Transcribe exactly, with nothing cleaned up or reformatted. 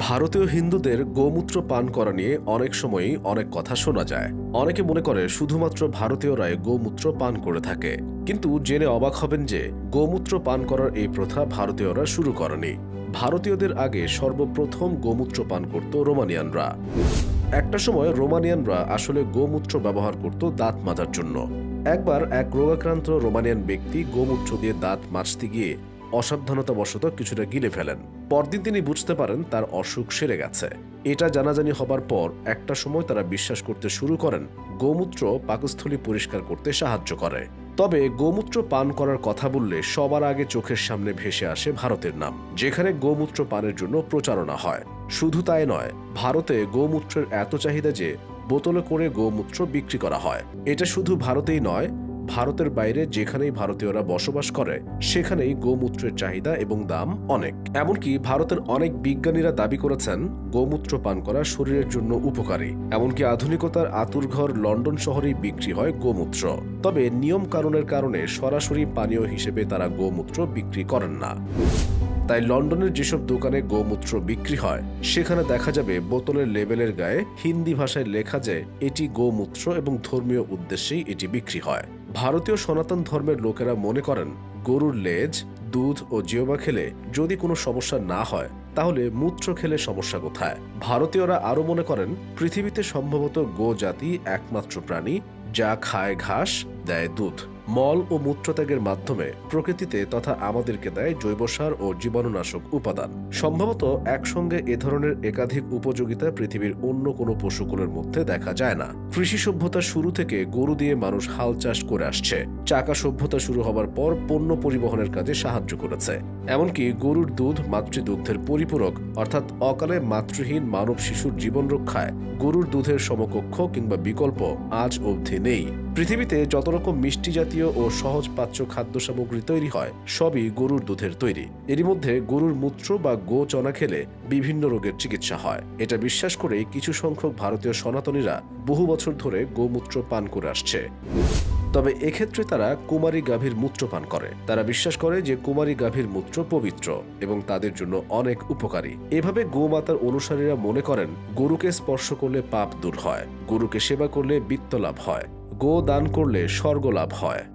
ভারতীয় হিন্দুদের গোমূত্র পান করা নিয়ে অনেক সময়ই অনেক কথা শোনা যায়। অনেকে মনে করে শুধুমাত্র ভারতীয়রাই গোমূত্র পান করে থাকে, কিন্তু জেনে অবাক হবেন যে গোমূত্র পান করার এই প্রথা ভারতীয়রা শুরু করেনি। ভারতীয়দের আগে সর্বপ্রথম গোমূত্র পান করত রোমানিয়ানরা। একটা সময় রোমানিয়ানরা আসলে গোমূত্র ব্যবহার করত দাঁত মাজার জন্য। একবার এক রোগাক্রান্ত রোমানিয়ান ব্যক্তি গোমূত্র দিয়ে দাঁত মাজতে গিয়ে অসাবধানতাবশত কিছুটা গিলে ফেলেন। পরদিন তিনি বুঝতে পারেন তার অসুখ সেরে গেছে। এটা জানাজানি হবার পর একটা সময় তারা বিশ্বাস করতে শুরু করেন গোমূত্র পাকস্থলী পরিষ্কার করতে সাহায্য করে। তবে গোমূত্র পান করার কথা বললে সবার আগে চোখের সামনে ভেসে আসে ভারতের নাম, যেখানে গোমূত্র পানের জন্য প্রচারণা হয়। শুধু তাই নয়, ভারতে গোমূত্রের এত চাহিদা যে বোতলে করে গোমূত্র বিক্রি করা হয়। এটা শুধু ভারতেই নয়, ভারতের বাইরে যেখানেই ভারতীয়রা বসবাস করে সেখানেই গোমূত্রের চাহিদা এবং দাম অনেক। এমনকি ভারতের অনেক বিজ্ঞানীরা দাবি করেছেন গোমূত্র পান করা শরীরের জন্য উপকারী। এমনকি আধুনিকতার আতুরঘর লন্ডন শহরেই বিক্রি হয় গোমূত্র। তবে নিয়ম কানুনের কারণে সরাসরি পানীয় হিসেবে তারা গোমূত্র বিক্রি করেন না। তাই লন্ডনের যেসব দোকানে গোমূত্র বিক্রি হয় সেখানে দেখা যাবে বোতলের লেবেলের গায়ে হিন্দি ভাষায় লেখা যে এটি গোমূত্র এবং ধর্মীয় উদ্দেশ্যেই এটি বিক্রি হয়। ভারতীয় সনাতন ধর্মের লোকেরা মনে করেন গরুর লেজ, দুধ ও জিহ্বা খেলে যদি কোনো সমস্যা না হয় তাহলে মূত্র খেলে সমস্যা কোথায়। ভারতীয়রা আরও মনে করেন পৃথিবীতে সম্ভবত গো জাতি একমাত্র প্রাণী যা খায় ঘাস, দেয় দুধ। মল ও মূত্রত্যাগের মাধ্যমে প্রকৃতিতে তথা আমাদেরকে দেয় জৈবসার ও জীবাণুনাশক উপাদান। সম্ভবত একসঙ্গে এ ধরনের একাধিক উপযোগিতা পৃথিবীর অন্য কোনো পশুকুলের মধ্যে দেখা যায় না। কৃষি সভ্যতার শুরু থেকে গরু দিয়ে মানুষ হাল চাষ করে আসছে। চাকা সভ্যতা শুরু হবার পর পণ্য পরিবহনের কাজে সাহায্য করেছে। এমনকি গরুর দুধ মাতৃদুগ্ধের পরিপূরক, অর্থাৎ অকালে মাতৃহীন মানব শিশুর জীবন রক্ষায় গরুর দুধের সমকক্ষ কিংবা বিকল্প আজ অবধি নেই। পৃথিবীতে যত রকম মিষ্টি জাতীয় ও সহজ পাচ্য খাদ্য সামগ্রী তৈরি হয় সবই গরুর দুধের তৈরি। এরই মধ্যে গরুর মূত্র বা গো চনা খেলে বিভিন্ন রোগের চিকিৎসা হয়। এটা বিশ্বাস করে কিছু সংখ্যক ভারতীয় সনাতনীরা বহু বছর ধরে গোমূত্র পান করে আসছে। তবে এক্ষেত্রে তারা কুমারী গাভীর মূত্র পান করে। তারা বিশ্বাস করে যে কুমারী গাভীর মূত্র পবিত্র এবং তাদের জন্য অনেক উপকারী। এভাবে গোমাতার অনুসারীরা মনে করেন গরুকে স্পর্শ করলে পাপ দূর হয়, গরুকে সেবা করলে বিত্ত লাভ হয়, গো দান করলে স্বর্গ লাভ হয়।